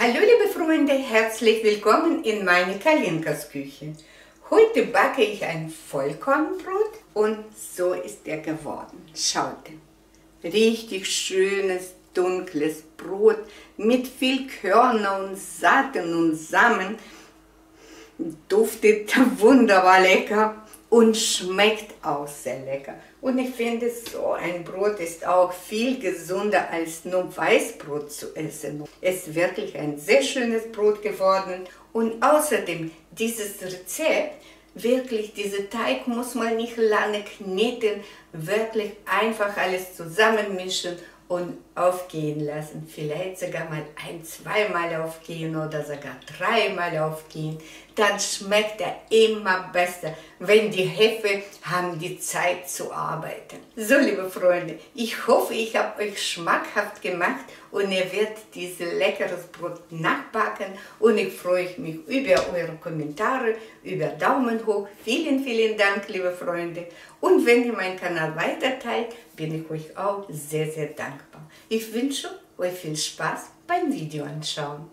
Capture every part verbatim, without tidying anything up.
Hallo liebe Freunde, herzlich willkommen in meine Kalinkas Küche. Heute backe ich ein Vollkornbrot und so ist er geworden. Schaut, richtig schönes, dunkles Brot mit viel Körner und Saaten und Samen. Duftet wunderbar lecker und schmeckt auch sehr lecker. Und ich finde, so ein Brot ist auch viel gesünder als nur Weißbrot zu essen. Es ist wirklich ein sehr schönes Brot geworden. Und außerdem, dieses Rezept, wirklich, dieser Teig muss man nicht lange kneten, wirklich einfach alles zusammenmischen und aufgehen lassen. Vielleicht sogar mal ein-, zweimal aufgehen oder sogar dreimal aufgehen. Dann schmeckt er immer besser, wenn die Hefe haben die Zeit zu arbeiten. So, liebe Freunde, ich hoffe, ich habe euch schmackhaft gemacht und ihr werdet dieses leckeres Brot nachbacken. Und ich freue mich über eure Kommentare, über Daumen hoch. Vielen, vielen Dank, liebe Freunde. Und wenn ihr meinen Kanal weiter teilt, bin ich euch auch sehr, sehr dankbar. Ich wünsche euch viel Spaß beim Video anschauen.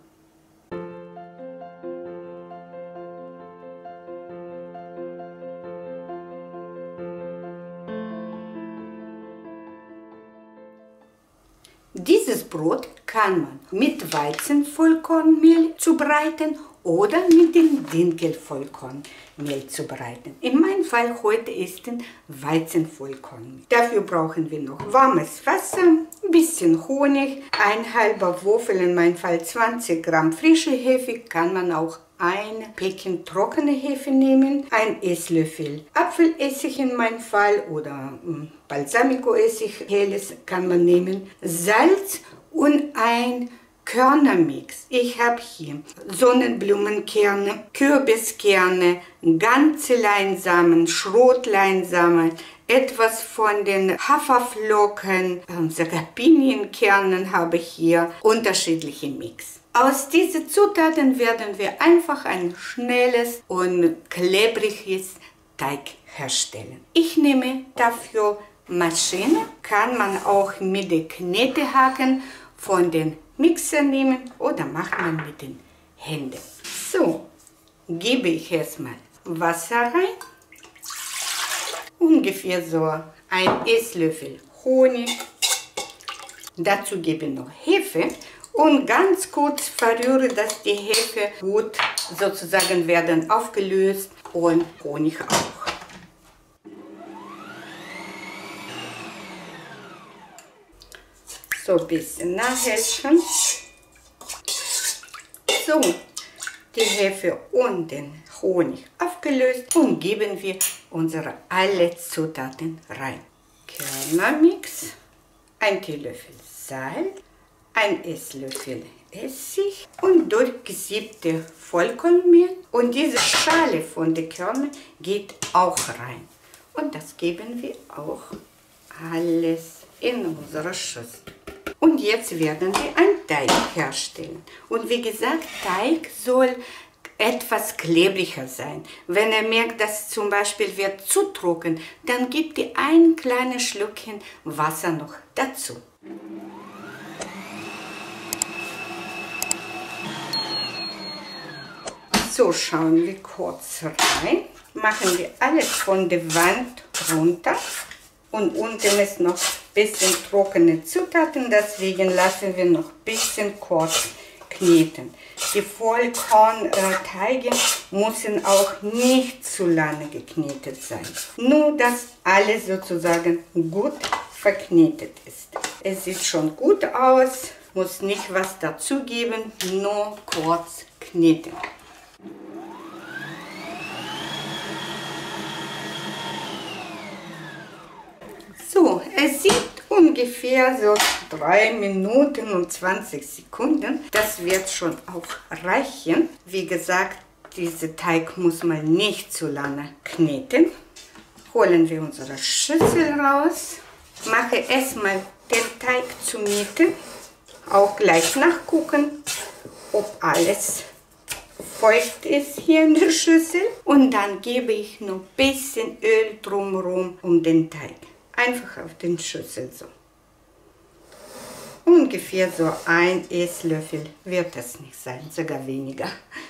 Dieses Brot kann man mit Weizenvollkornmehl zubereiten oder mit dem Dinkelvollkornmehl zubereiten. In meinem Fall heute ist ein Weizenvollkornmehl. Dafür brauchen wir noch warmes Wasser, ein bisschen Honig, ein halber Würfel, in meinem Fall zwanzig Gramm frische Hefe, kann man auch ein Päckchen trockene Hefe nehmen, ein Esslöffel Apfelessig in meinem Fall oder Balsamico-Essig, helles kann man nehmen, Salz und ein Körnermix. Ich habe hier Sonnenblumenkerne, Kürbiskerne, ganze Leinsamen, Schrotleinsamen, etwas von den Haferflocken, sogar Pinienkernen habe ich hier, unterschiedliche Mix. Aus diesen Zutaten werden wir einfach ein schnelles und klebriges Teig herstellen. Ich nehme dafür Maschine, kann man auch mit den Knetehaken von den Mixer nehmen oder macht man mit den Händen. So, gebe ich erstmal Wasser rein, ungefähr so ein Esslöffel Honig, dazu gebe ich noch Hefe und ganz kurz verrühre, dass die Hefe gut sozusagen werden aufgelöst und Honig auch. So ein bisschen nachhelfen. So, die Hefe und den Honig aufgelöst und geben wir unsere alle Zutaten rein. Körnermix, ein Teelöffel Salz, ein Esslöffel Essig und durchgesiebte Vollkornmehl und diese Schale von den Körnern geht auch rein. Und das geben wir auch alles in unsere Schüssel. Und jetzt werden wir einen Teig herstellen. Und wie gesagt, Teig soll etwas klebriger sein. Wenn ihr merkt, dass zum Beispiel wird zu trocken, dann gebt ihr ein kleines Schlückchen Wasser noch dazu. So, schauen wir kurz rein. Machen wir alles von der Wand runter. Und unten ist noch ein bisschen trockene Zutaten, deswegen lassen wir noch ein bisschen kurz kneten. Die Vollkornteige müssen auch nicht zu lange geknetet sein. Nur, dass alles sozusagen gut verknetet ist. Es sieht schon gut aus, muss nicht was dazugeben, nur kurz kneten. So, es sieht ungefähr so drei Minuten und zwanzig Sekunden. Das wird schon auch reichen. Wie gesagt, dieser Teig muss man nicht zu lange kneten. Holen wir unsere Schüssel raus. Mache erstmal den Teig zur Mitte. Auch gleich nachgucken, ob alles feucht ist hier in der Schüssel. Und dann gebe ich noch ein bisschen Öl drumherum um den Teig. Einfach auf den Schüssel so. ungefähr so ein Esslöffel wird es nicht sein, sogar weniger.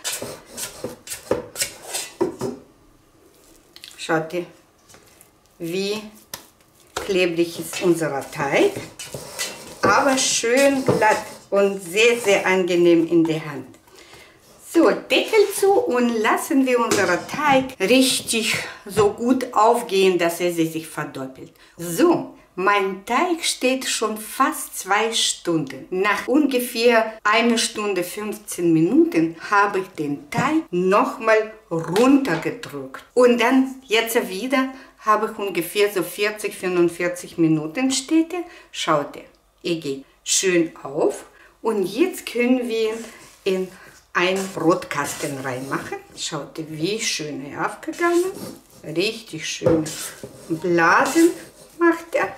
Schaut ihr, wie klebrig ist unser Teig, aber schön glatt und sehr, sehr angenehm in der Hand. So, Deckel zu und lassen wir unseren Teig richtig so gut aufgehen, dass er sich verdoppelt. So, mein Teig steht schon fast zwei Stunden. Nach ungefähr einer Stunde fünfzehn Minuten habe ich den Teig nochmal runtergedrückt. Und dann jetzt wieder habe ich ungefähr so vierzig, fünfundvierzig Minuten steht er. Schaut ihr, er geht schön auf. Und jetzt können wir in einen Brotkasten reinmachen. Schaut ihr, wie schön er aufgegangen. Richtig schön Blasen macht er.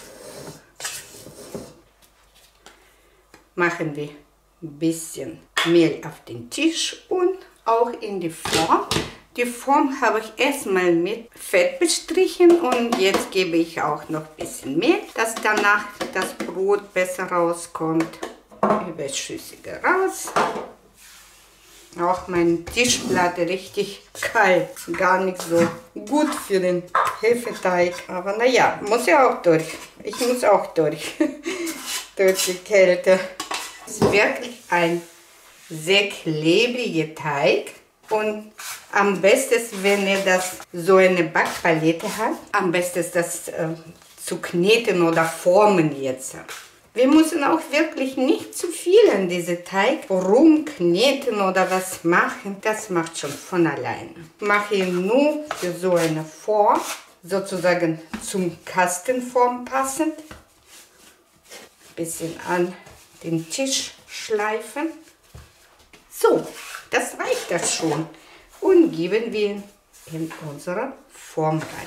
Machen wir ein bisschen Mehl auf den Tisch und auch in die Form. Die Form habe ich erstmal mit Fett bestrichen und jetzt gebe ich auch noch ein bisschen Mehl, dass danach das Brot besser rauskommt. Überschüssige raus. Auch meine Tischplatte richtig kalt, gar nicht so gut für den Hefeteig. Aber naja, muss ja auch durch. Ich muss auch durch, durch die Kälte. Es ist wirklich ein sehr klebriger Teig. Und am besten ist, wenn ihr das so eine Backpalette habt, am besten ist das äh, zu kneten oder formen jetzt. Wir müssen auch wirklich nicht zu viel an diesem Teig rumkneten oder was machen. Das macht schon von alleine. Ich mache ihn nur für so eine Form, sozusagen zum Kastenform passend. Ein bisschen an den Tisch schleifen. So, das reicht das schon. Und geben wir in unsere Form rein.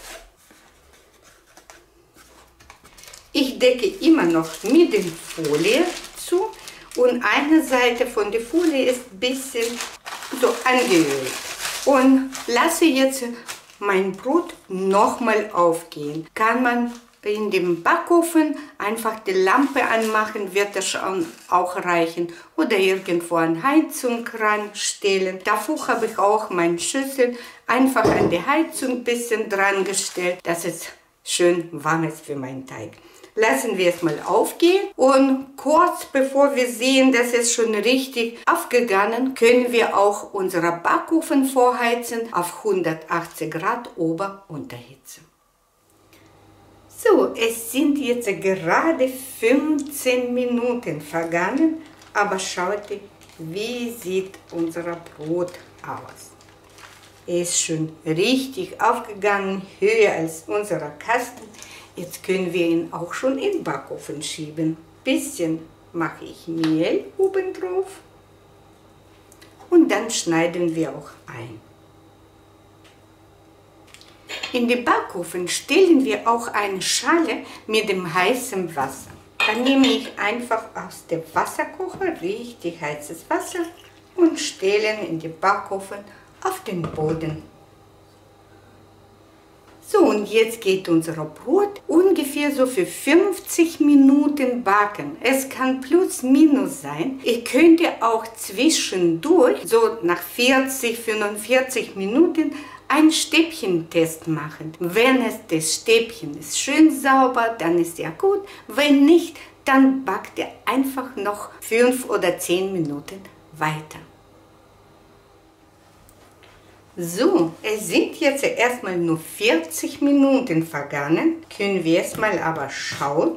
Ich decke immer noch mit der Folie zu und eine Seite von der Folie ist ein bisschen so angeölt. Und lasse jetzt mein Brot nochmal aufgehen. Kann man in dem Backofen einfach die Lampe anmachen, wird das schon auch reichen. Oder irgendwo an Heizung ranstellen. Dafür habe ich auch meine Schüssel einfach an die Heizung ein bisschen dran gestellt, dass es schön warm ist für meinen Teig. Lassen wir es mal aufgehen und kurz bevor wir sehen, dass es schon richtig aufgegangen, können wir auch unseren Backofen vorheizen auf hundertachtzig Grad Ober- und Unterhitze. So, es sind jetzt gerade fünfzehn Minuten vergangen, aber schaut, wie sieht unser Brot aus. Er ist schon richtig aufgegangen, höher als unser Kasten. Jetzt können wir ihn auch schon in den Backofen schieben. Bisschen mache ich Mehl oben drauf und dann schneiden wir auch ein. In den Backofen stellen wir auch eine Schale mit dem heißen Wasser. Dann nehme ich einfach aus dem Wasserkocher richtig heißes Wasser und stellen in den Backofen auf den Boden. So, und jetzt geht unser Brot ungefähr so für fünfzig Minuten backen. Es kann plus minus sein. Ihr könnt auch zwischendurch, so nach vierzig, fünfundvierzig Minuten, einen Stäbchentest machen. Wenn es das Stäbchen ist schön sauber, dann ist ja gut. Wenn nicht, dann backt ihr einfach noch fünf oder zehn Minuten weiter. So, es sind jetzt erstmal nur vierzig Minuten vergangen. Können wir erstmal aber schauen.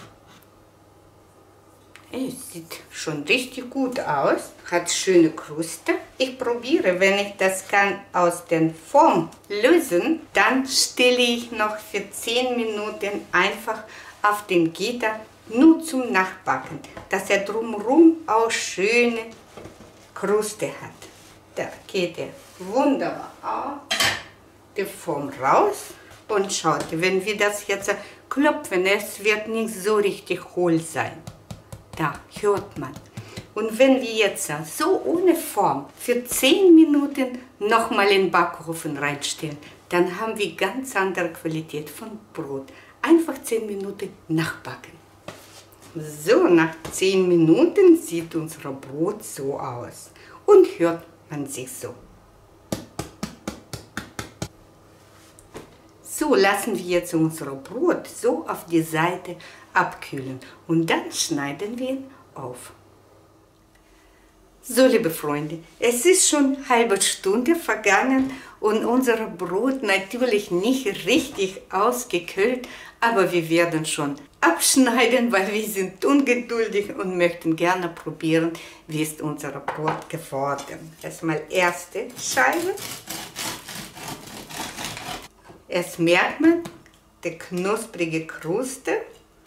Es sieht schon richtig gut aus. Hat schöne Kruste. Ich probiere, wenn ich das kann, aus der Form lösen. Dann stelle ich noch für zehn Minuten einfach auf den Gitter nur zum Nachbacken, dass er drumherum auch schöne Kruste hat. Da geht er wunderbar auf die Form raus. Und schaut, wenn wir das jetzt klopfen, es wird nicht so richtig hohl sein. Da hört man. Und wenn wir jetzt so ohne Form für zehn Minuten nochmal in den Backofen reinstellen, dann haben wir ganz andere Qualität von Brot. Einfach zehn Minuten nachbacken. So, nach zehn Minuten sieht unser Brot so aus und hört man sich so. So, lassen wir jetzt unser Brot so auf die Seite abkühlen und dann schneiden wir ihn auf. So, liebe Freunde, es ist schon eine halbe Stunde vergangen und unser Brot natürlich nicht richtig ausgekühlt, aber wir werden schon abschneiden, weil wir sind ungeduldig und möchten gerne probieren, wie ist unser Brot geworden. Erstmal erste Scheibe. Erst merkt man die knusprige Kruste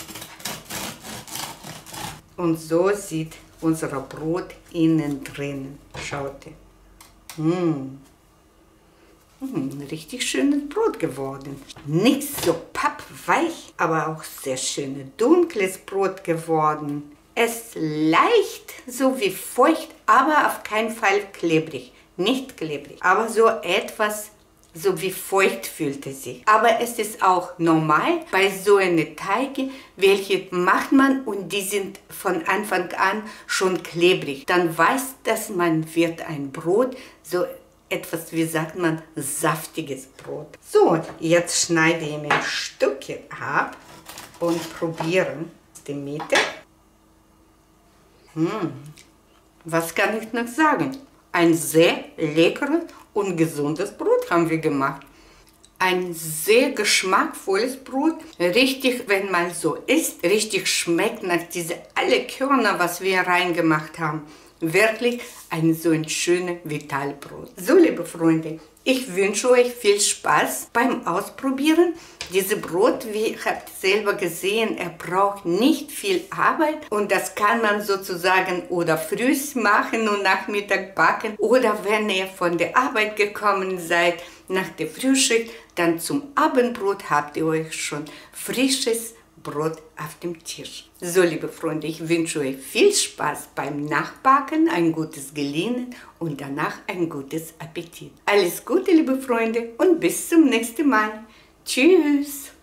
und so sieht unser Brot innen drin. Schaut. Mmh. Mmh, richtig schönes Brot geworden. Nicht so pappweich, aber auch sehr schönes dunkles Brot geworden. Es leicht, so wie feucht, aber auf keinen Fall klebrig. Nicht klebrig, aber so etwas so wie feucht fühlte sich. Aber es ist auch normal bei so einer Teige, welche macht man und die sind von Anfang an schon klebrig. Dann weiß, dass man wird ein Brot, so etwas, wie sagt man, saftiges Brot. So, jetzt schneide ich mir Stücke ab und probieren die Mitte. Hm, was kann ich noch sagen? Ein sehr leckeres und gesundes Brot haben wir gemacht. Ein sehr geschmackvolles Brot, richtig, wenn man so isst, richtig schmeckt nach diese alle Körner, was wir reingemacht haben. Wirklich ein so ein schönes Vitalbrot. So, liebe Freunde, ich wünsche euch viel Spaß beim Ausprobieren. Dieses Brot, wie ihr habt selber gesehen, er braucht nicht viel Arbeit und das kann man sozusagen oder früh machen und Nachmittag backen oder wenn ihr von der Arbeit gekommen seid, nach der Frühschicht, dann zum Abendbrot habt ihr euch schon frisches Brot auf dem Tisch. So, liebe Freunde, ich wünsche euch viel Spaß beim Nachbacken, ein gutes Gelingen und danach ein gutes Appetit. Alles Gute, liebe Freunde, und bis zum nächsten Mal. Tschüss!